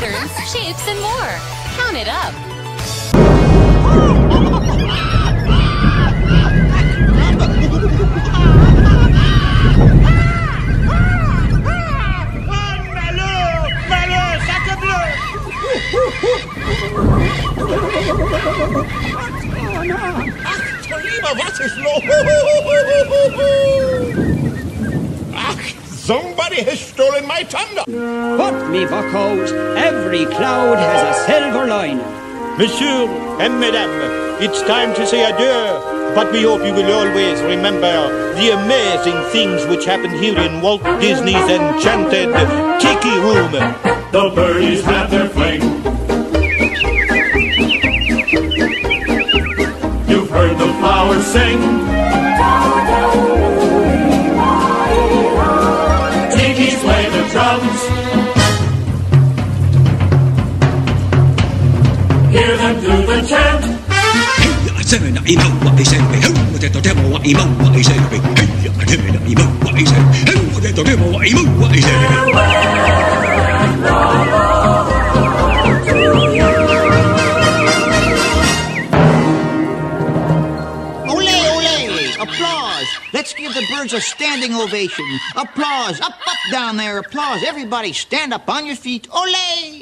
patterns, shapes, and more. Count it up. Wat is los? Ach, somebody has stolen my thunder. But me buckos, every cloud has a silver lining. Monsieur and Madame, it's time to say adieu. But we hope you will always remember the amazing things which happened here in Walt Disney's enchanted Tiki Room. The birdies have their fling. You've heard the flowers sing. Tiki's play the drums. Hear them do the chant. Let's give the birds a standing ovation. Applause. Up, up, down there. Applause. Everybody stand up on your feet. Ole!